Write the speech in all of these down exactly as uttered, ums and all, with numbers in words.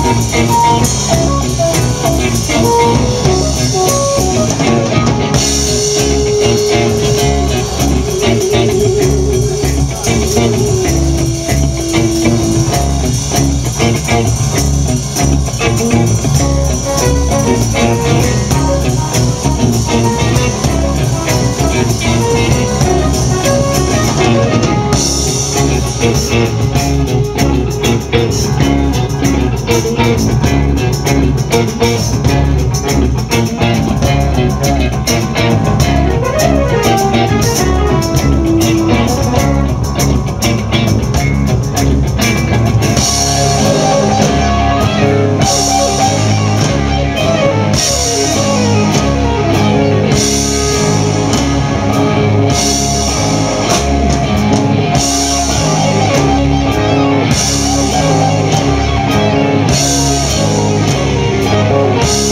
We'll be right back.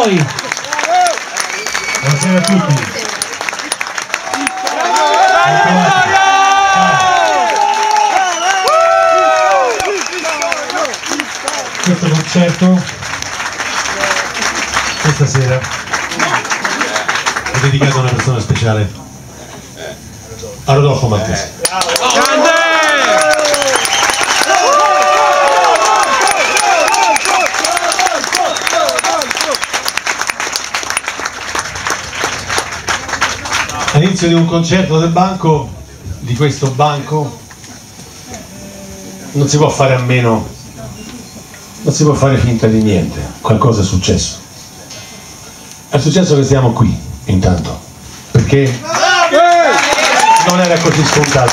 voi. Buonasera a tutti. Questo concerto questa sera è dedicato a una persona speciale, a Rodolfo Maltese. All'inizio di un concerto del banco, di questo banco, non si può fare a meno, non si può fare finta di niente, qualcosa è successo. È successo che siamo qui, intanto, perché non era così scontato.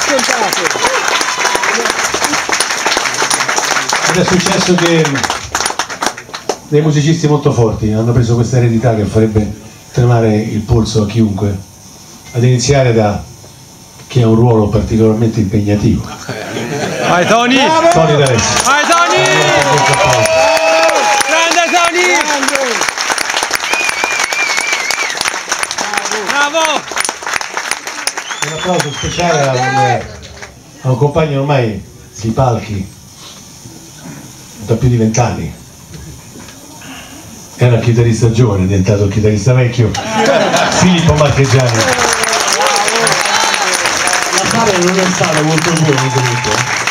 Ed è successo che dei musicisti molto forti hanno preso questa eredità che farebbe tremare il polso a chiunque, ad iniziare da chi ha un ruolo particolarmente impegnativo. Vai Tony! Tony D'Alessio. Vai Tony! Grande Tony! Bravo! Un applauso speciale a un, a un compagno ormai sui palchi da più di vent'anni. Era un chitarrista giovane, è diventato un chitarrista vecchio, Filippo Marchegiani. La sala non è stata molto buona di gruppo.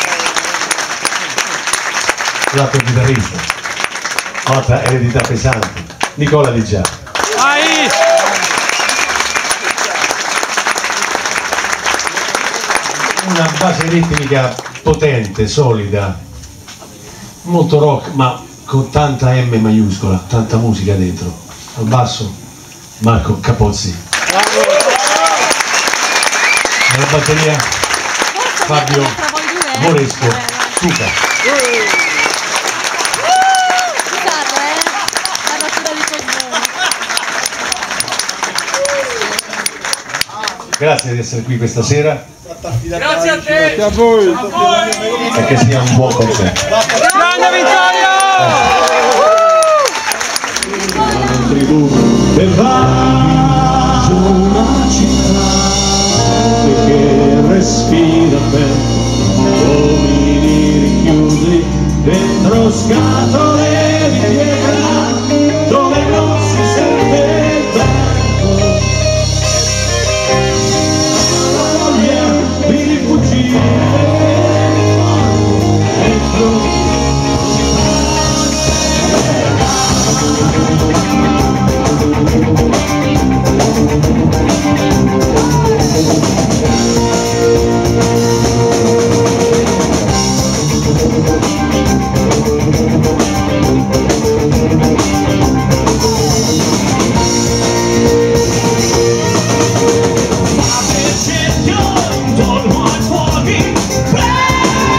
L'altro chitarrista, altra eredità pesante, Nicola Di Già. Vai! Una base ritmica potente, solida, molto rock, ma con tanta M maiuscola, tanta musica dentro. Al basso Marco Capozzi. Nella batteria Fabio Moresco Tuca. Grazie di essere qui questa sera. Grazie a te! A voi! E che sia un buon concerto. Grande Vittorio! E va su una città che respira per uomini rinchiusi dentro scatole di pietra dove non si sente il vento, la voglia di rifuggire dentro.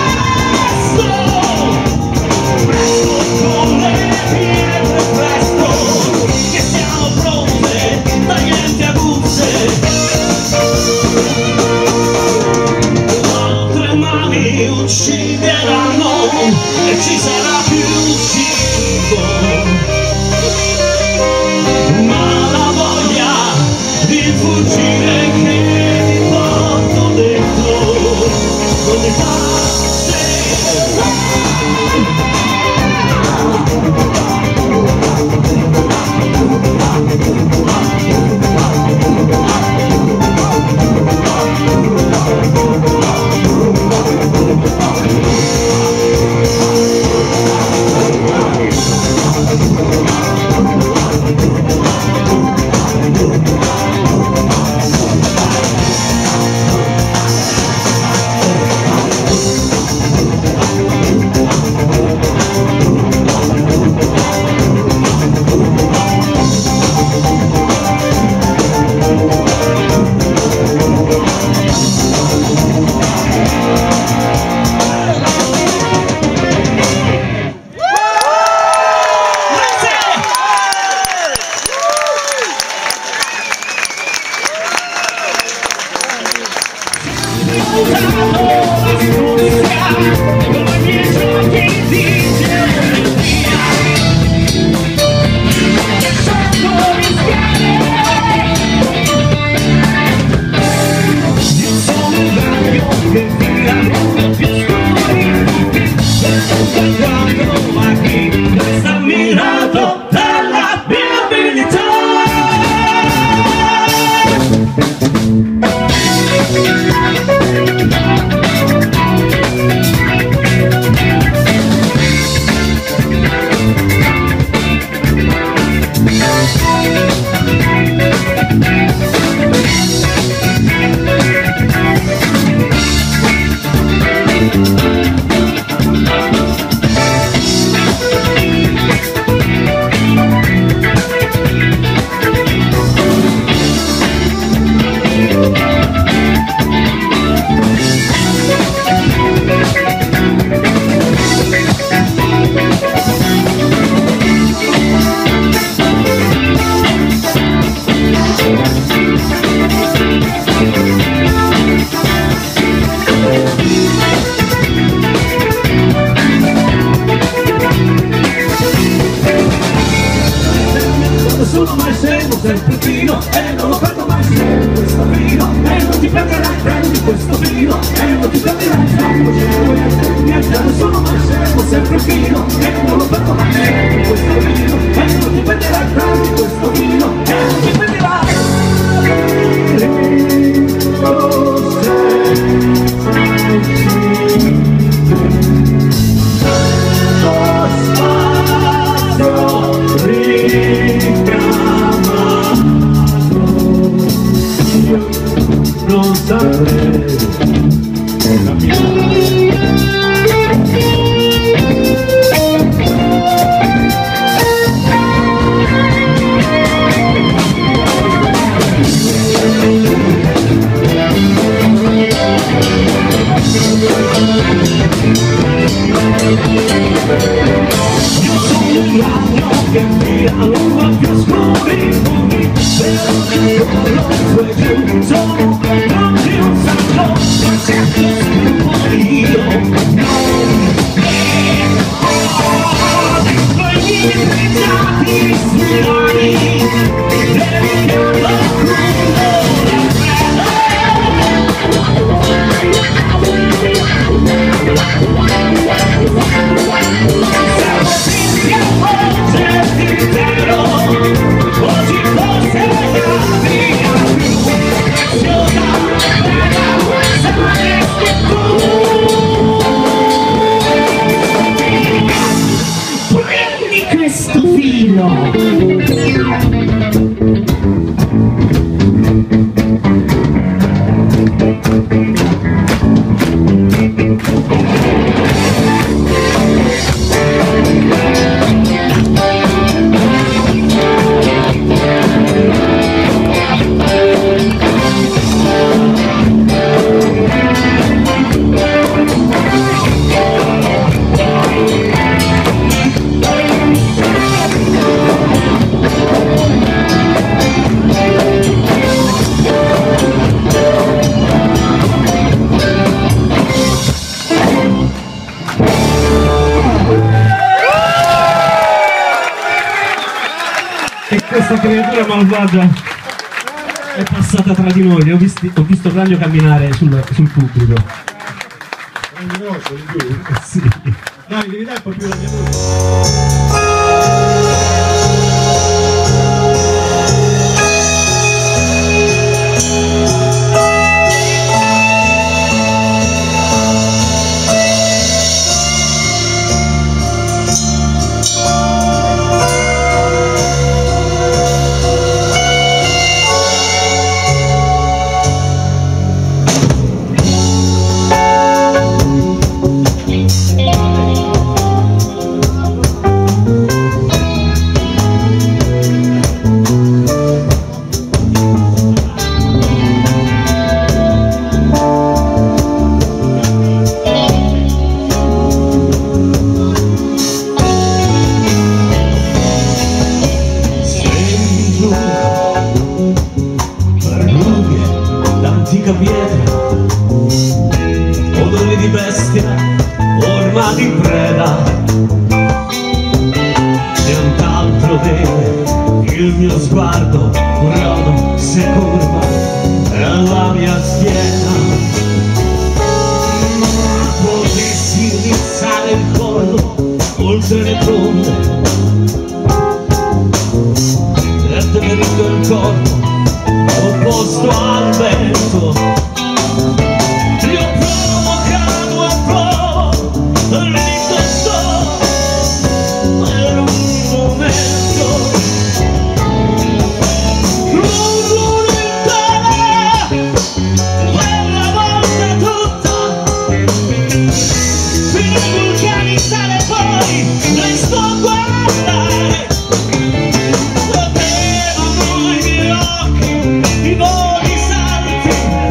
Presto, con le pietre, presto. Sono mai seguo sempre fino e non lo perdo mai se questo vino e non ti perderai, prendi questo vino e non ti perderai, niente, non sono mai seguo sempre fino e non lo perdo mai se questo vino e non ti perderai, prendi questo vino e non ti perderai. Non saprei camminare. Io sono un ragno che mi allunga più scuri fumi, però nel collo e giù sono pronti un sacco, ma certo sono io, non coi miei pregiati strani, devi questo filo. Questa creatura malvagia è passata tra di noi, ho, visti, ho visto il ragno camminare sul, sul pubblico. Ragno grosso di più? Sì. Dai, devi dare un po' più la mia pietra, odori di bestia, orma di preda, nient'altro vede il mio sguardo, un ramo si curva nella mia schiena. Potessi rizzare il collo oltre le fronde e tenerito il corpo opposto al vento. Io provo, cado e provo, lì sto per un momento. Lungo l'intera, quella volta tutta, fino a vulcanizzare poi resto a guardare. Sapevano i miei occhi i voli salti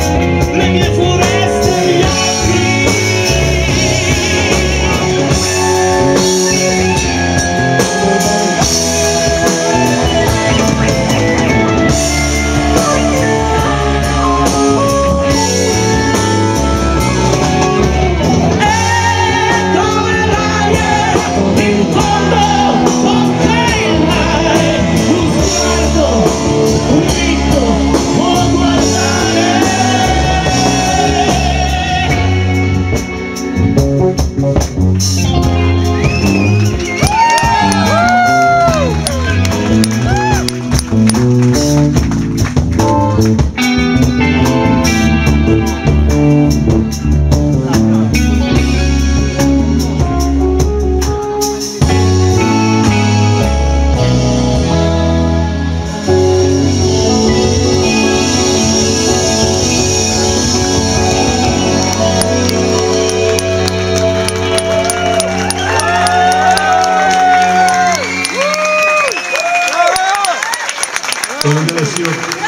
bravissimo.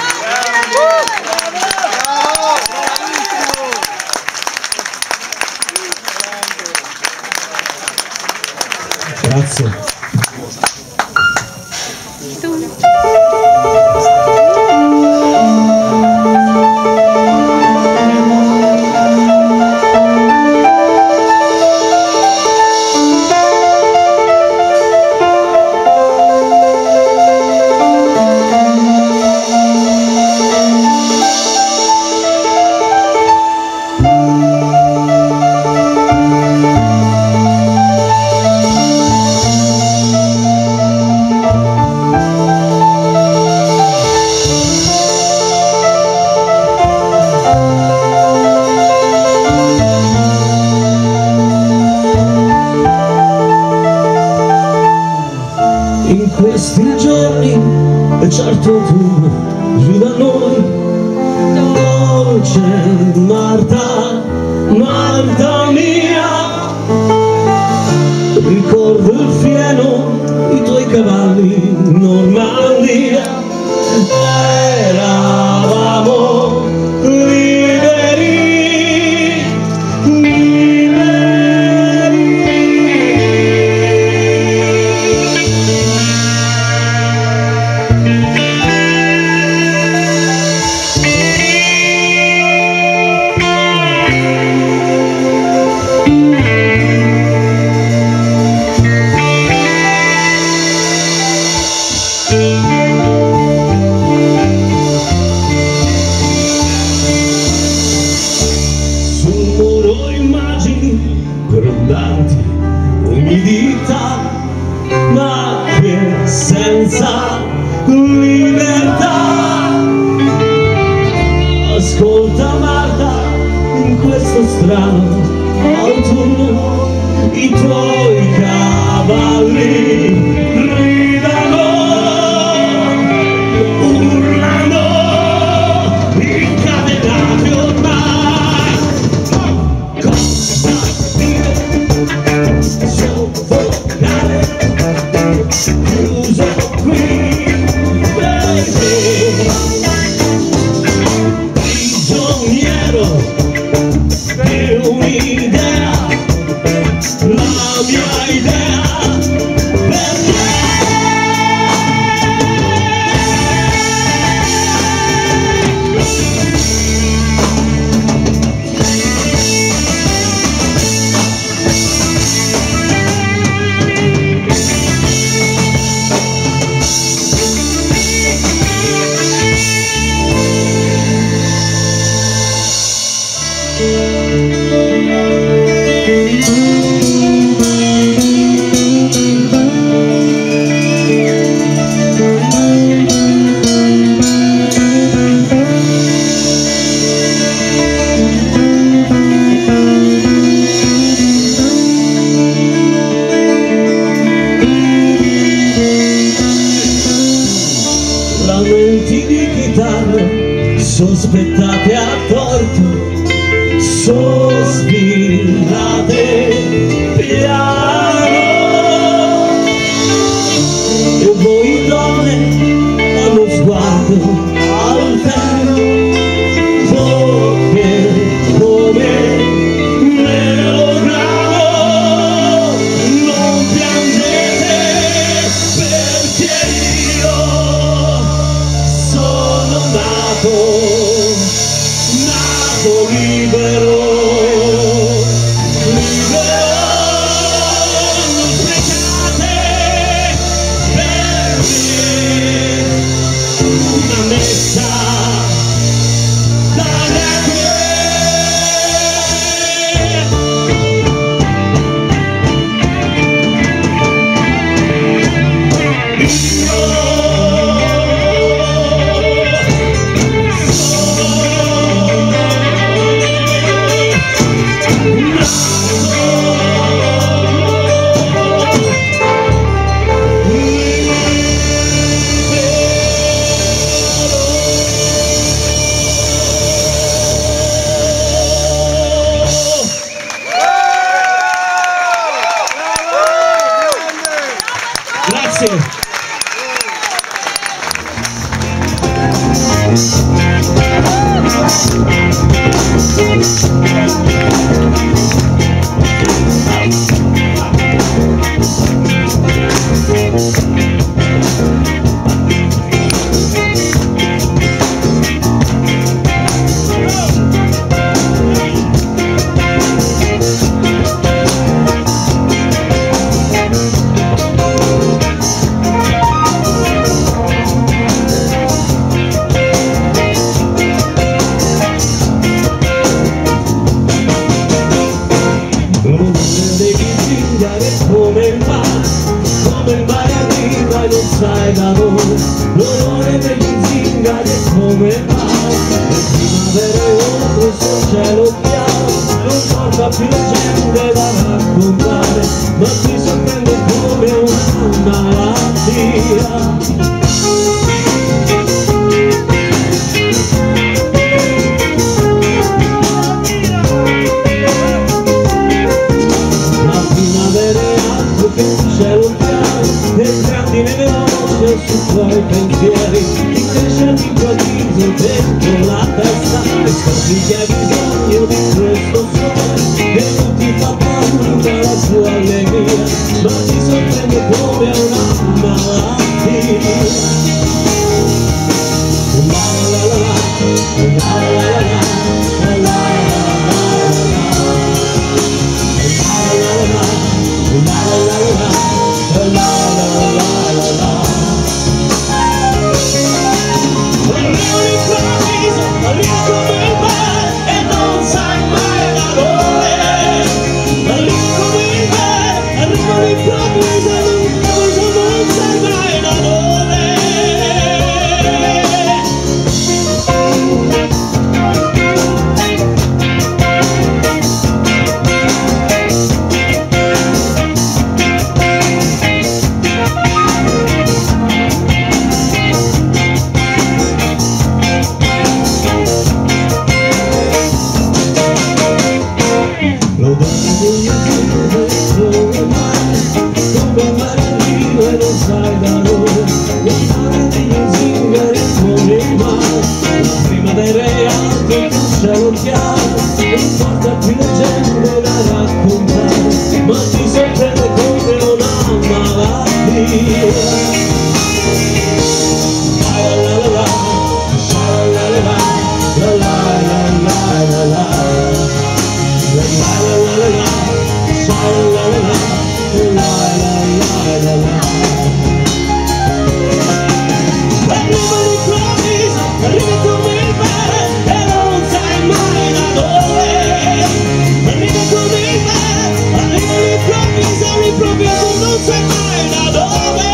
Grazie. In questi giorni, e certo tu, giù da noi, dolce Marta, Marta mia, ricordo il fieno, i tuoi cavalli in Normandia, eravamo liberi, sul muro immagini grondanti, umidità, ma che senza libertà. Ascolta Marta, in questo strano autunno i tuoi cavalli gridano, urlano, incatenati ormai. Cosa dire? Soffocare, chiuso qui, baby. Prigioniero di un'idea, la mia idea per te. Lamenti di chitarra sospettate a torto, sospirate piano, e voi donne allo sguardo alterno, che come melodrammo non piangete, perché io sono nato, nato libero, libero, non sprecate per me una messa dalle Grazie. prima e non sai da dove, l'odore degli zingari è come mai, le primavere oltre sul cielo chiaro, non porta più gente da raccontare, ma ti sorprende come una malattia. Che un cielo chiaro e grandine veloce sui tuoi pensieri, ti cresce all'improvviso dentro la testa e scopri che hai bisogno di questo sole che non ti fa paura la sua allegria, ma ti sorprende come una malattia. La la la la, la la la la, la la la la, la la la la, la la la la la. Arrivo all'improvviso, arrivo come il mare e non sai mai da dove. Arrivo come il mare, arrivo all'improvviso, all'improvviso non sai mai da dove. Cielo chiaro, non porta più gente da raccontare, ma ti sorprende come una malattia. La la la la, la la la la, la la la la la, la la la la la, la la la la. Arriva all'improvviso, arriva come il mare e non sai mai da dove. Arriva come il mare, arriva all'improvviso, all'improvviso non sai mai da dove.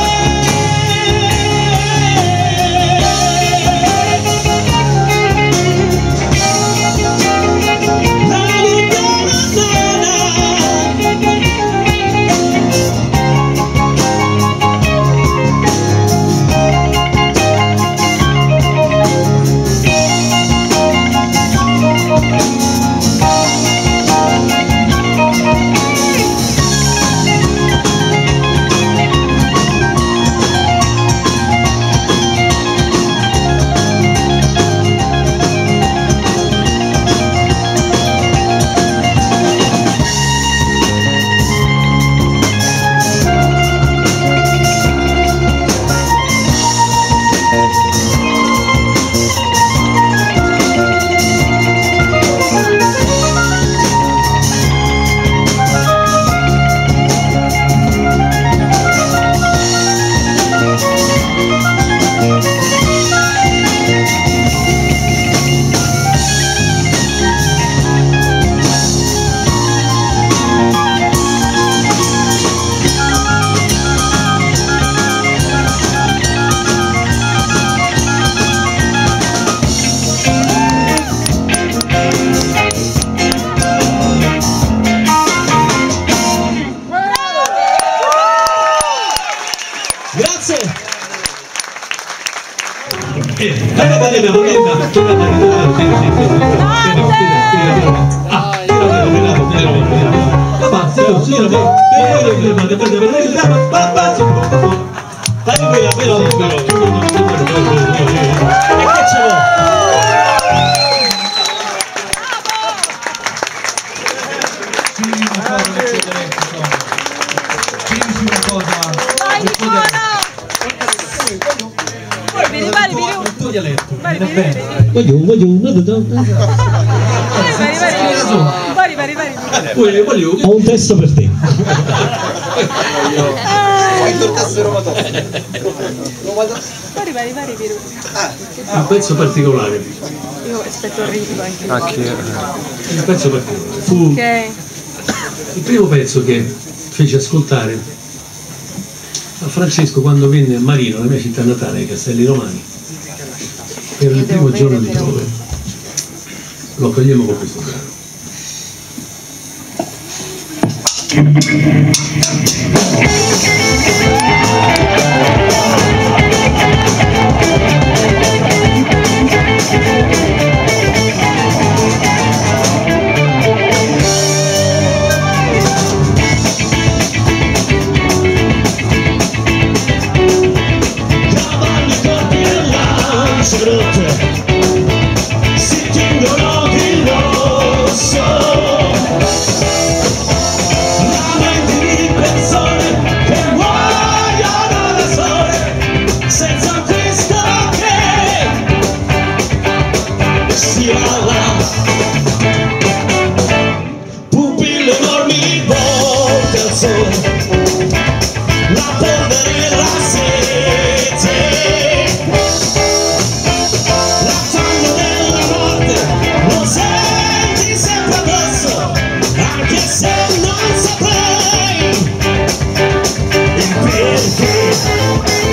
Voglio, voglio, Vari, vari, vari. ho un testo per te. Vari, vari, vari, Piru. Un pezzo particolare. Io aspetto il ritmo anche. Anche Un pezzo particolare. Fu Ok. il primo pezzo che feci ascoltare a Francesco quando venne a Marino, la mia città natale, ai Castelli Romani, per il primo giorno di prove. Lo accogliamo con questo brano. Cavalli corti e lance rotte si tingono di rosso, lamenti di persone che muoiono da sole senza un Cristo che sia là. Pupille enormi volte al sole, la polvere e la sete, l'affanno della morte lo senti sempre addosso, anche se non saprai il perché.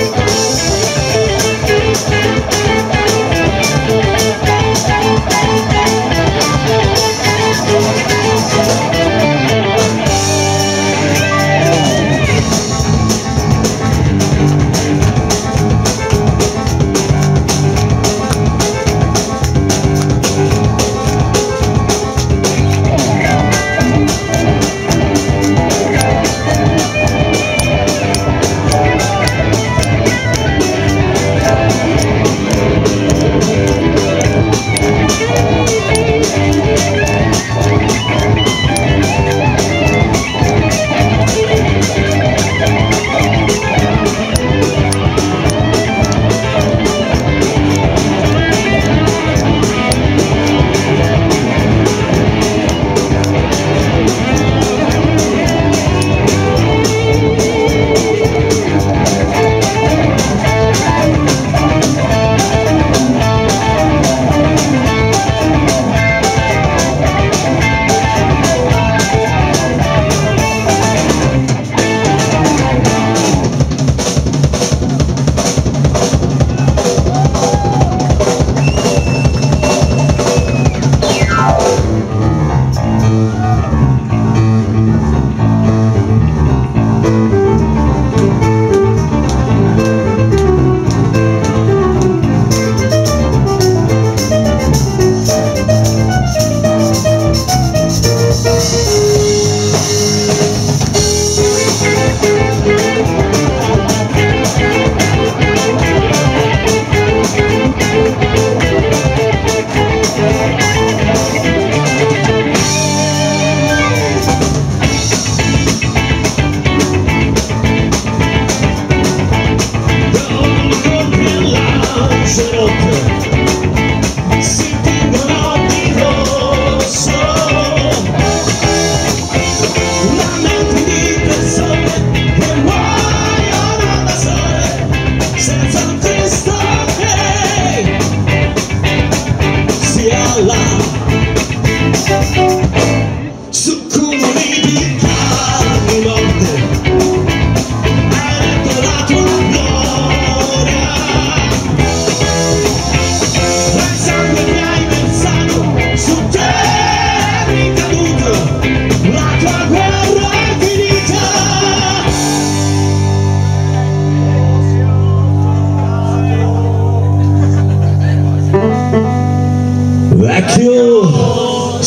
Vecchio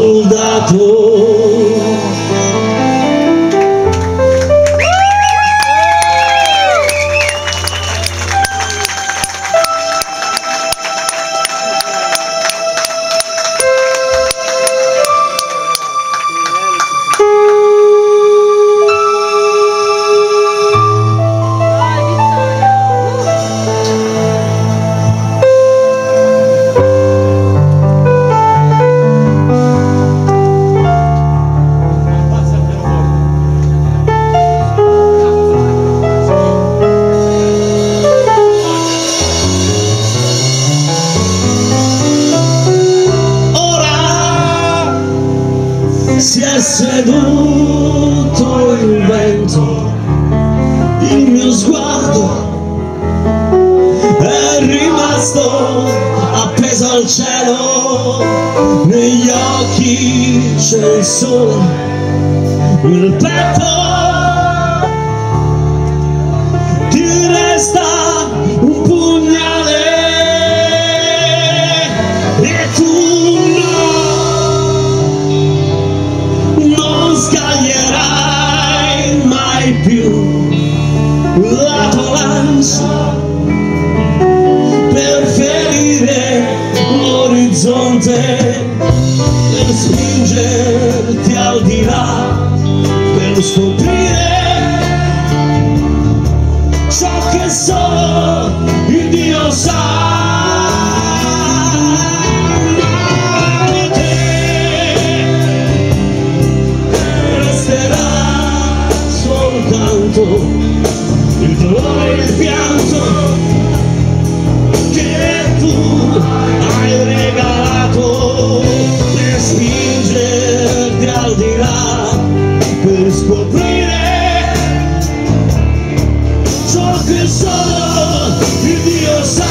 soldato, si è seduto il vento, il mio resto appeso al cielo, negli occhi c'è il sole, nel petto ti resta un pugnale e tu no, non scaglierai mai più la tua lancia per ferire l'orizzonte, per spingerti al di là, per scoprire ciò che solo il Dio sa. Ma te resterà soltanto il dolore e il pianto che tu hai regalato per spingerti al di là, per scoprire ciò che solo il Dio sa.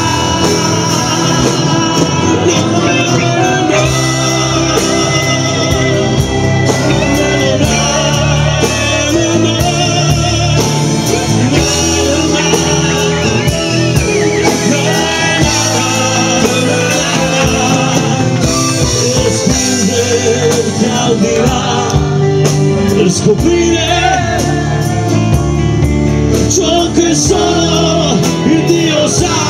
Per scoprire ciò che solo il Dio sa.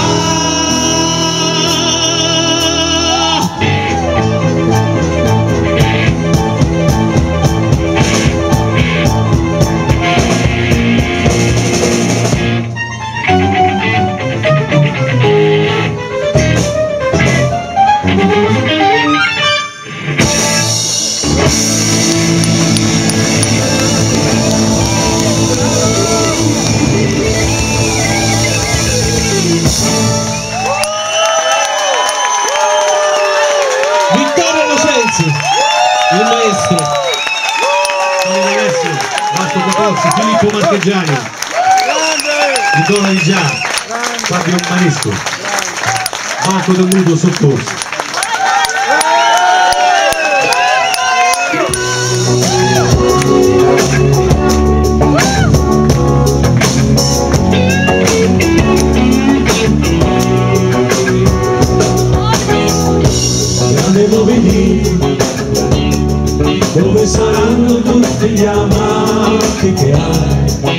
Il maestro, Tony D'Alessio, Marco Cotozzi, Filippo Marchegiani, Nicola Di Già, Fabio Manesco, Marco Del Muto Soccorso. Dove saranno tutti gli amanti che hai?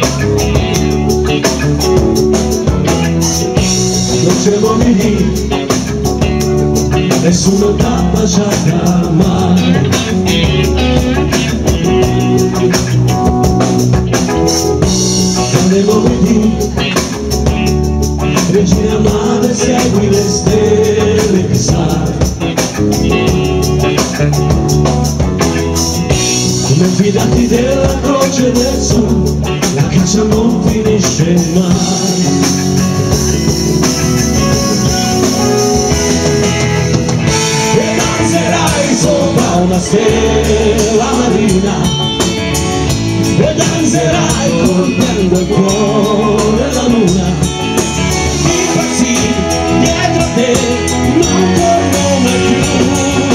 Non c'è uomini, nessuno t'ha baciata mai. Andiamo qui, regina madre, segui le stelle che sai. Come fidati della croce del sud, la caccia non finisce mai. E danzerai sopra una stella marina, e danzerai colpendo il cuore alla luna. Impazzì dietro a te, non torno mai più.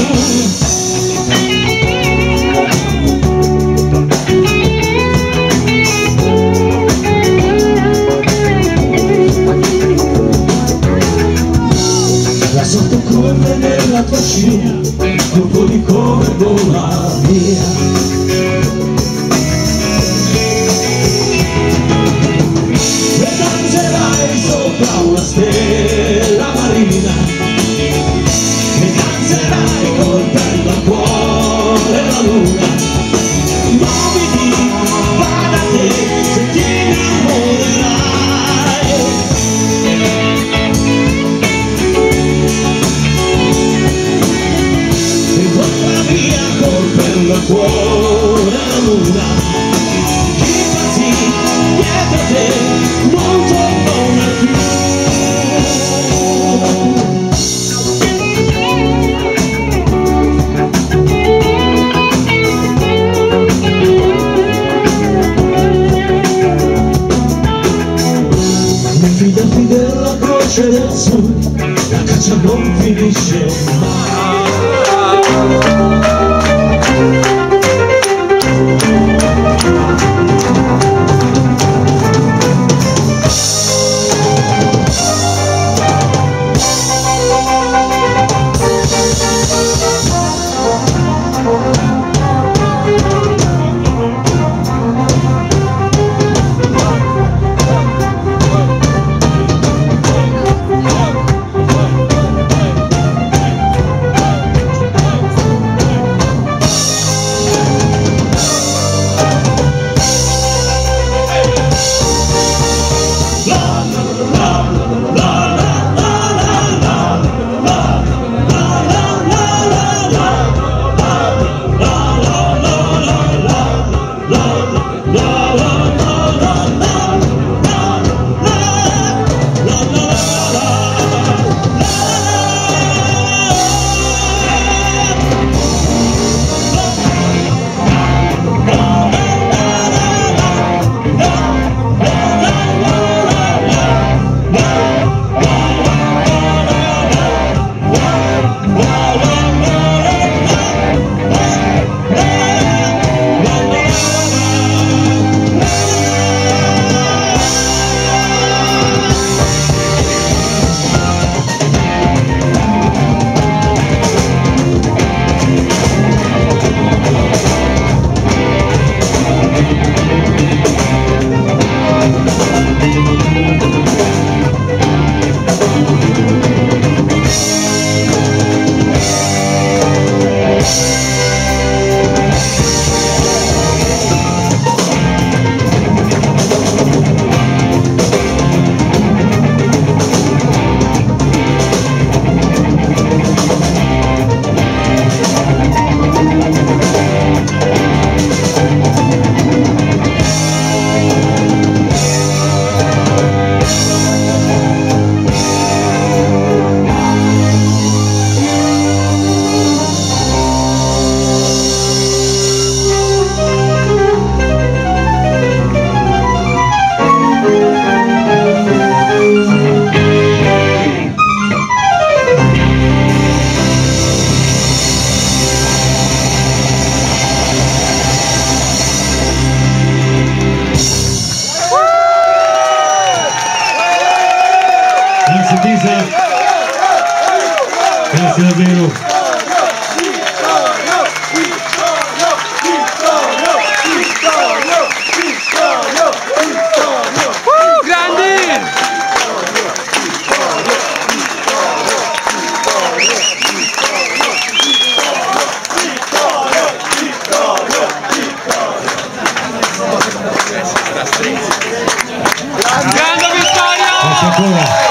Nella tua scia, colpo di come vola via. E danzerai sopra una stella marina, e danzerai colpendo al cuore la luna. Muoviti, va da te, se ti innamorerai. Colpendo il cuore alla luna, chi impazzì dietro te non torna più. Mi fidati della croce luce del sud, la caccia non finisce Grazie Pisa, grazie davvero. Uh, grandi! Grande vittoria! Grazie ancora.